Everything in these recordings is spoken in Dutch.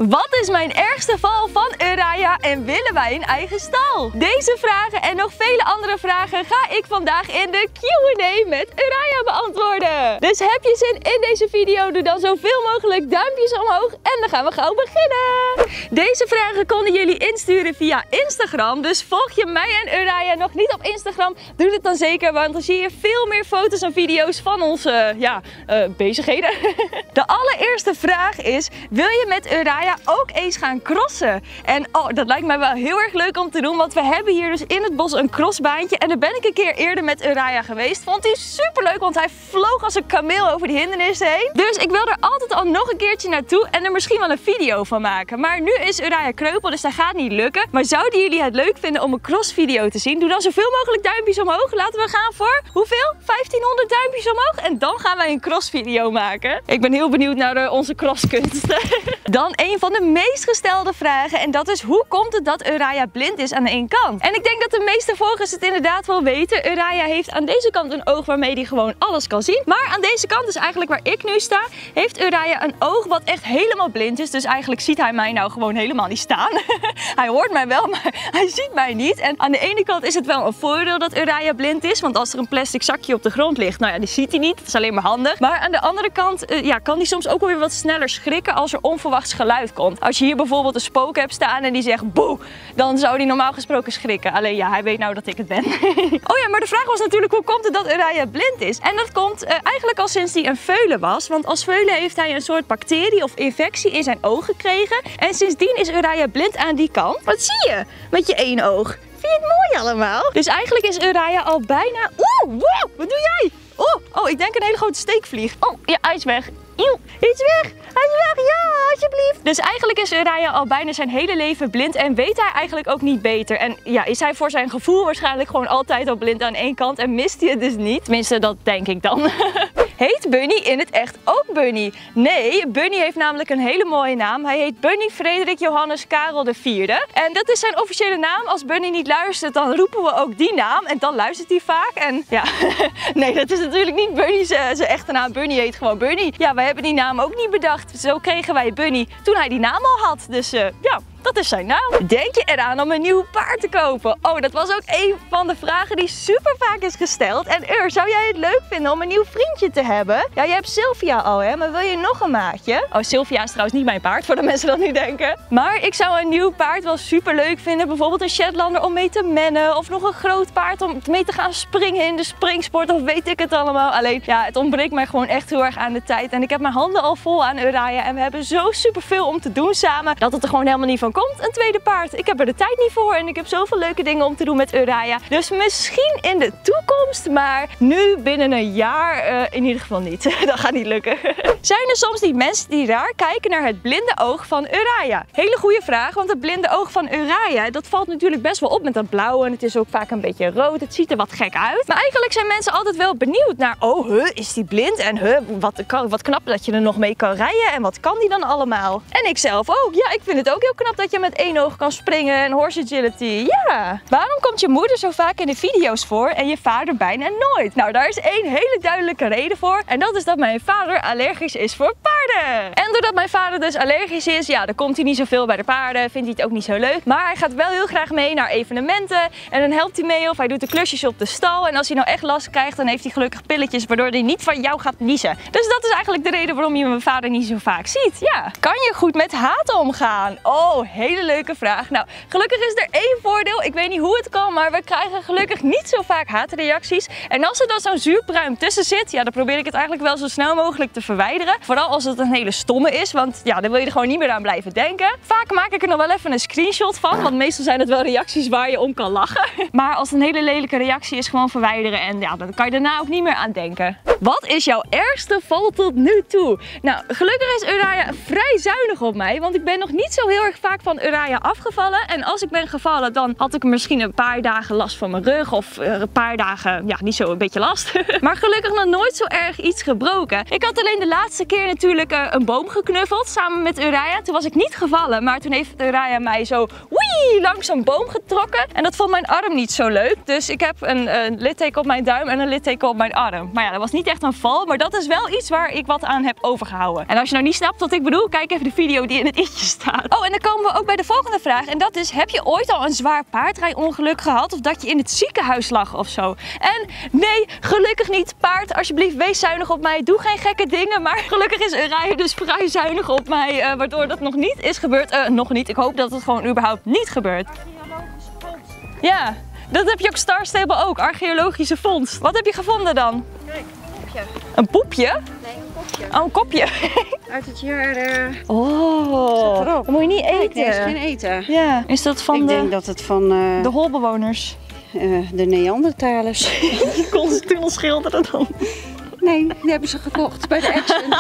Wat is mijn ergste val van Uraya en willen wij een eigen stal? Deze vragen en nog vele andere vragen ga ik vandaag in de Q&A met Uraya beantwoorden. Dus heb je zin in deze video? Doe dan zoveel mogelijk duimpjes omhoog en dan gaan we gauw beginnen. Deze vragen konden jullie insturen via Instagram. Dus volg je mij en Uraya nog niet op Instagram? Doe dit dan zeker, want dan zie je veel meer foto's en video's van onze bezigheden. De allereerste vraag is, wil je met Uraya ook eens gaan crossen? En dat lijkt mij wel heel erg leuk om te doen, want we hebben hier dus in het bos een crossbaantje. En daar ben ik een keer eerder met Uraya geweest. Vond hij super leuk, want hij vloog als een kameel over die hindernissen heen. Dus ik wil er altijd al nog een keertje naartoe en er misschien wel een video van maken. Maar nu is Uraya kreupel, dus dat gaat niet lukken. Maar zouden jullie het leuk vinden om een crossvideo te zien? Doe dan zoveel mogelijk duimpjes omhoog. Laten we gaan voor, hoeveel? 1500 duimpjes omhoog. En dan gaan wij een crossvideo maken. Ik ben heel benieuwd naar onze crosskunsten. Dan een van de meest gestelde vragen. En dat is, hoe komt het dat Uraya blind is aan de ene kant? En ik denk dat de meeste volgers het inderdaad wel weten. Uraya heeft aan deze kant een oog waarmee hij gewoon alles kan zien. Maar aan deze kant, dus eigenlijk waar ik nu sta, heeft Uraya een oog wat echt helemaal blind is. Dus eigenlijk ziet hij mij nou gewoon helemaal niet staan. Hij hoort mij wel, maar hij ziet mij niet. En aan de ene kant is het wel een voordeel dat Uraya blind is. Want als er een plastic zakje op de grond ligt, nou ja, die ziet hij niet. Dat is alleen maar handig. Maar aan de andere kant kan hij soms ook wel weer wat sneller schrikken als er onverwachts geluid komt. Als je hier bijvoorbeeld een spook hebt staan en die zegt boe, dan zou hij normaal gesproken schrikken. Alleen ja, hij weet nou dat ik het ben. Oh ja, maar de vraag was natuurlijk, hoe komt het dat Uraya blind is? En dat komt eigenlijk al sinds hij een veulen was. Want als veulen heeft hij een soort bacterie of infectie in zijn oog gekregen. En sindsdien is Uraya blind aan die kant. Wat zie je met je één oog? Vind je het mooi allemaal? Dus eigenlijk is Uraya al bijna... Oeh, wow, wat doe jij? Oh, ik denk een hele grote steekvlieg. Oh, ja, hij is weg. Eeuw, hij is weg! Hij is weg! Ja, alsjeblieft! Dus eigenlijk is Uraya al bijna zijn hele leven blind en weet hij eigenlijk ook niet beter. En ja, is hij voor zijn gevoel waarschijnlijk gewoon altijd al blind aan één kant en mist hij het dus niet. Tenminste, dat denk ik dan. Heet Bunny in het echt ook Bunny? Nee, Bunny heeft namelijk een hele mooie naam. Hij heet Bunny Frederik Johannes Karel IV. En dat is zijn officiële naam. Als Bunny niet luistert, dan roepen we ook die naam. En dan luistert hij vaak. En ja, nee, dat is natuurlijk niet Bunny zijn echte naam. Bunny heet gewoon Bunny. Ja, wij hebben die naam ook niet bedacht. Zo kregen wij Bunny toen hij die naam al had. Dus ja, dat is zijn naam. Denk je eraan om een nieuw paard te kopen? Oh, dat was ook een van de vragen die super vaak is gesteld. En zou jij het leuk vinden om een nieuw vriendje te hebben? Ja, je hebt Sylvia al, hè? Maar wil je nog een maatje? Oh, Sylvia is trouwens niet mijn paard, voor de mensen dat nu denken. Maar ik zou een nieuw paard wel super leuk vinden. Bijvoorbeeld een Shetlander om mee te mennen. Of nog een groot paard om mee te gaan springen in de springsport. Of weet ik het allemaal. Alleen, ja, het ontbreekt mij gewoon echt heel erg aan de tijd. En ik heb mijn handen al vol aan Uraya. En we hebben zo super veel om te doen samen, dat het er gewoon helemaal niet van komt, een tweede paard. Ik heb er de tijd niet voor en ik heb zoveel leuke dingen om te doen met Uraya. Dus misschien in de toekomst, maar nu binnen een jaar in ieder geval niet. Dat gaat niet lukken. Zijn er soms die mensen die raar kijken naar het blinde oog van Uraya? Hele goede vraag, want het blinde oog van Uraya, dat valt natuurlijk best wel op met dat blauw en het is ook vaak een beetje rood. Het ziet er wat gek uit. Maar eigenlijk zijn mensen altijd wel benieuwd naar, is die blind? En wat knap dat je er nog mee kan rijden en wat kan die dan allemaal? En ik zelf ook. Ja, ik vind het ook heel knap dat je met één oog kan springen en horse agility. Ja. Waarom komt je moeder zo vaak in de video's voor en je vader bijna nooit? Nou, daar is één hele duidelijke reden voor. En dat is dat mijn vader allergisch is voor paarden. En doordat mijn vader dus allergisch is, ja, dan komt hij niet zoveel bij de paarden. Vindt hij het ook niet zo leuk. Maar hij gaat wel heel graag mee naar evenementen. En dan helpt hij mee of hij doet de klusjes op de stal. En als hij nou echt last krijgt, dan heeft hij gelukkig pilletjes waardoor hij niet van jou gaat niezen. Dus dat is eigenlijk de reden waarom je mijn vader niet zo vaak ziet. Ja. Kan je goed met haat omgaan? Oh, hele leuke vraag. Nou, gelukkig is er één voordeel. Ik weet niet hoe het kan, maar we krijgen gelukkig niet zo vaak haatreacties. En als er dan zo'n zuurpruim tussen zit, ja, dan probeer ik het eigenlijk wel zo snel mogelijk te verwijderen. Vooral als het een hele stomme is, want ja, dan wil je er gewoon niet meer aan blijven denken. Vaak maak ik er nog wel even een screenshot van, want meestal zijn het wel reacties waar je om kan lachen. Maar als het een hele lelijke reactie is, gewoon verwijderen en ja, dan kan je daarna ook niet meer aan denken. Wat is jouw ergste val tot nu toe? Nou, gelukkig is Uraya vrij zuinig op mij, want ik ben nog niet zo heel erg vaak van Uraya afgevallen. En als ik ben gevallen, dan had ik misschien een paar dagen last van mijn rug of een paar dagen, ja, niet zo een beetje last. Maar gelukkig nog nooit zo erg iets gebroken. Ik had alleen de laatste keer natuurlijk een boom geknuffeld samen met Uraya. Toen was ik niet gevallen, maar toen heeft Uraya mij zo langs zo'n boom getrokken. En dat vond mijn arm niet zo leuk. Dus ik heb een litteken op mijn duim en een litteken op mijn arm. Maar ja, dat was niet echt een val. Maar dat is wel iets waar ik wat aan heb overgehouden. En als je nou niet snapt wat ik bedoel, kijk even de video die in het i'tje staat. Oh, en dan komen we ook bij de volgende vraag. En dat is, heb je ooit al een zwaar paardrijongeluk gehad? Of dat je in het ziekenhuis lag of zo? En nee, gelukkig niet. Paard, alsjeblieft, wees zuinig op mij. Doe geen gekke dingen. Maar gelukkig is Uraya dus vrij zuinig op mij. Waardoor dat nog niet is gebeurd. Nog niet. Ik hoop dat het gewoon überhaupt niet gebeurt. Archeologische vondst. Ja, dat heb je op Star Stable ook. Archeologische vondst. Wat heb je gevonden dan? Kijk, een kopje. Een poepje? Nee, een kopje. Oh, een kopje. Uit het jaar... Oh, Zet erop. dat moet je niet eten. Nee, is geen eten. Ja, is dat van Ik denk dat het van de holbewoners? de Neandertalers. Je kon ze toen al schilderen dan. Nee, die hebben ze gekocht bij de Action.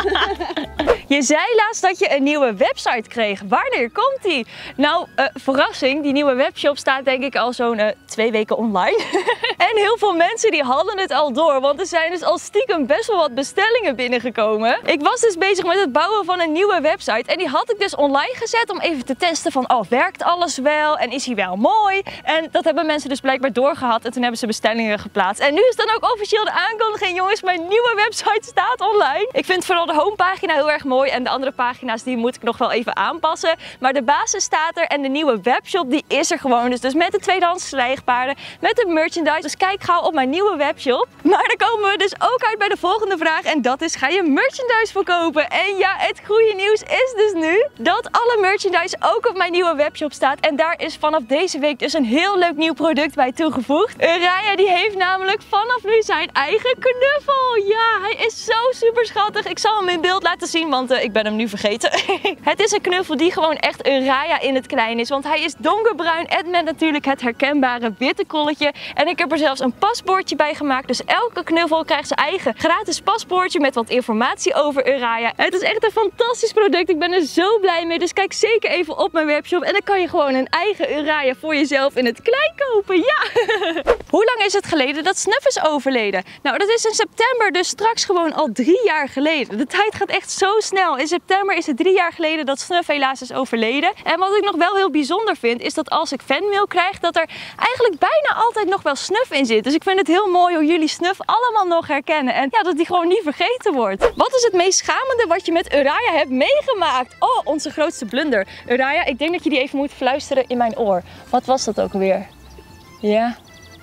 Je zei laatst dat je een nieuwe website kreeg. Wanneer komt die? Nou, verrassing, die nieuwe webshop staat denk ik al zo'n 2 weken online. En heel veel mensen die hadden het al door, want er zijn dus al stiekem best wel wat bestellingen binnengekomen. Ik was dus bezig met het bouwen van een nieuwe website en die had ik dus online gezet om even te testen van, oh, werkt alles wel en is hij wel mooi? En dat hebben mensen dus blijkbaar doorgehad en toen hebben ze bestellingen geplaatst. En nu is dan ook officieel de aankondiging, jongens, mijn nieuwe website staat online. Ik vind vooral de homepagina heel erg mooi en de andere pagina's die moet ik nog wel even aanpassen. Maar de basis staat er en de nieuwe webshop die is er gewoon. Dus met de tweedehands stijgpaarden, met de merchandise. Dus kijk gauw op mijn nieuwe webshop. Maar dan komen we dus ook uit bij de volgende vraag en dat is, ga je merchandise verkopen? En ja, het goede nieuws is dus nu dat alle merchandise ook op mijn nieuwe webshop staat. En daar is vanaf deze week dus een heel leuk nieuw product bij toegevoegd. Uraya die heeft namelijk vanaf nu zijn eigen knuffel. Ja, hij is zo super schattig. Ik zal hem in beeld laten zien, want ik ben hem nu vergeten. Het is een knuffel die gewoon echt Uraya in het klein is. Want hij is donkerbruin en met natuurlijk het herkenbare witte kolletje. En ik heb er zelfs een paspoortje bij gemaakt. Dus elke knuffel krijgt zijn eigen gratis paspoortje met wat informatie over Uraya. Het is echt een fantastisch product. Ik ben er zo blij mee. Dus kijk zeker even op mijn webshop. En dan kan je gewoon een eigen Uraya voor jezelf in het klein kopen. Ja! Hoe lang is het geleden dat Snuff is overleden? Nou, dat is in september, dus straks gewoon al 3 jaar geleden. De tijd gaat echt zo snel. In september is het 3 jaar geleden dat Snuff helaas is overleden. En wat ik nog wel heel bijzonder vind, is dat als ik fanmail krijg, dat er eigenlijk bijna altijd nog wel Snuff in zit. Dus ik vind het heel mooi hoe jullie Snuff allemaal nog herkennen. En ja, dat die gewoon niet vergeten wordt. Wat is het meest schamende wat je met Uraya hebt meegemaakt? Oh, onze grootste blunder. Uraya, ik denk dat je die even moet fluisteren in mijn oor. Wat was dat ook weer? Ja.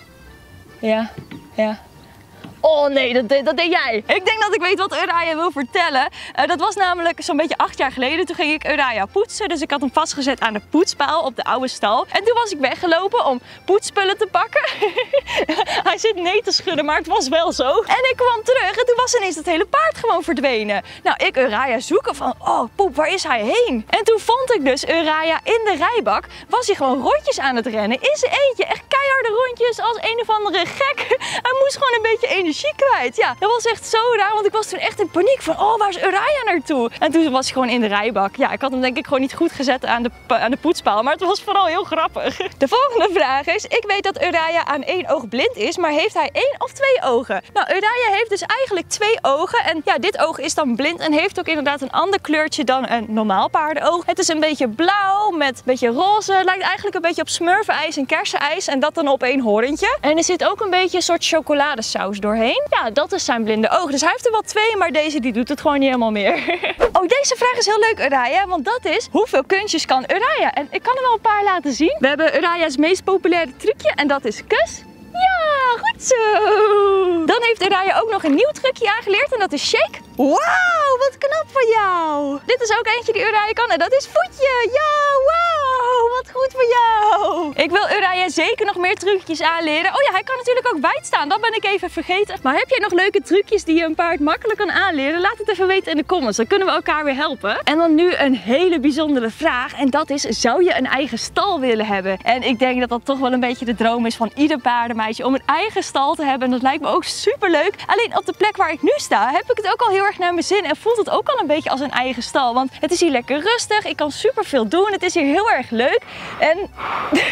Ja. Ja. Oh nee, dat deed jij. Ik denk dat ik weet wat Uraya wil vertellen. Dat was namelijk zo'n beetje 8 jaar geleden. Toen ging ik Uraya poetsen. Dus ik had hem vastgezet aan de poetspaal op de oude stal. En toen was ik weggelopen om poetsspullen te pakken. Hij zit nee te schudden, maar het was wel zo. En ik kwam terug en toen was ineens dat hele paard gewoon verdwenen. Nou, ik Uraya zoeken van, oh poep, waar is hij heen? En toen vond ik dus Uraya in de rijbak. Was hij gewoon rondjes aan het rennen. In zijn eentje, echt keiharde rondjes als een of andere gek. Hij moest gewoon een beetje energie kwijt. Ja, dat was echt zo raar, want ik was toen echt in paniek van, oh, waar is Uraya naartoe? En toen was hij gewoon in de rijbak. Ja, ik had hem denk ik gewoon niet goed gezet aan de poetspaal, maar het was vooral heel grappig. De volgende vraag is, ik weet dat Uraya aan 1 oog blind is, maar heeft hij 1 of 2 ogen? Nou, Uraya heeft dus eigenlijk 2 ogen en ja, dit oog is dan blind en heeft ook inderdaad een ander kleurtje dan een normaal paardenoog. Het is een beetje blauw met een beetje roze, lijkt eigenlijk een beetje op smurfenijs en kersenijs en dat dan op 1 hoorntje. En er zit ook een beetje een soort chocoladesaus doorheen. Ja, dat is zijn blinde oog. Dus hij heeft er wel 2, maar deze die doet het gewoon niet helemaal meer. Oh, deze vraag is heel leuk, Uraya, want dat is, hoeveel kunstjes kan Uraya? En ik kan er wel een paar laten zien. We hebben Uraya's meest populaire trucje en dat is kus. Ja, goed zo! Dan heeft Uraya ook nog een nieuw trucje aangeleerd en dat is shake. Wauw, wat knap van jou! Dit is ook eentje die Uraya kan en dat is voetje. Ja, wauw, wat goed voor jou! Ik wil Uraya zeker nog meer trucjes aanleren. Oh ja, hij kan natuurlijk ook wijd staan, dat ben ik even vergeten. Maar heb jij nog leuke trucjes die je een paard makkelijk kan aanleren? Laat het even weten in de comments, dan kunnen we elkaar weer helpen. En dan nu een hele bijzondere vraag en dat is, zou je een eigen stal willen hebben? En ik denk dat dat toch wel een beetje de droom is van ieder paardenmeisje om een eigen stal te hebben. En dat lijkt me ook super leuk. Alleen op de plek waar ik nu sta, heb ik het ook al heel erg naar mijn zin en voelt het ook al een beetje als een eigen stal. Want het is hier lekker rustig, ik kan super veel doen, het is hier heel erg leuk. En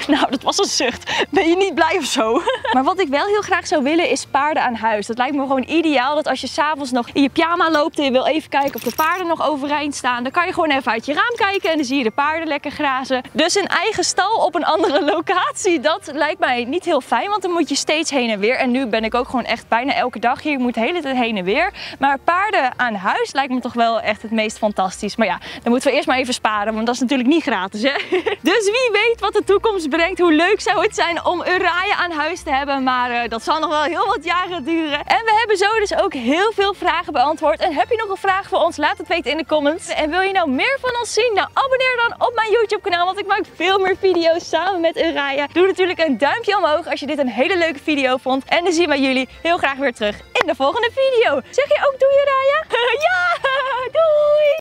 Nou, dat was een zucht. Ben je niet blij of zo? Maar wat ik wel heel graag zou willen is paarden aan huis. Dat lijkt me gewoon ideaal dat als je s'avonds nog in je pyjama loopt en je wil even kijken of de paarden nog overeind staan, dan kan je gewoon even uit je raam kijken en dan zie je de paarden lekker grazen. Dus een eigen stal op een andere locatie, dat lijkt mij niet heel fijn, want dan moet je steeds heen en weer. En nu ben ik ook gewoon echt bijna elke dag hier. Ik moet de hele tijd heen en weer. Maar paarden aan huis lijkt me toch wel echt het meest fantastisch. Maar ja, dan moeten we eerst maar even sparen, want dat is natuurlijk niet gratis, hè? Dus wie weet wat de toekomst brengt. Hoe leuk zou het zijn om Uraya aan huis te hebben. Maar dat zal nog wel heel wat jaren duren. En we hebben zo dus ook heel veel vragen beantwoord. En heb je nog een vraag voor ons? Laat het weten in de comments. En wil je nou meer van ons zien? Nou, abonneer dan op mijn YouTube kanaal, want ik maak veel meer video's samen met Uraya. Doe natuurlijk een duimpje omhoog als je dit een hele leuke video vond. En dan zien wij jullie heel graag weer terug in de volgende video. Zeg je ook doei, Uraya? Ja, doei!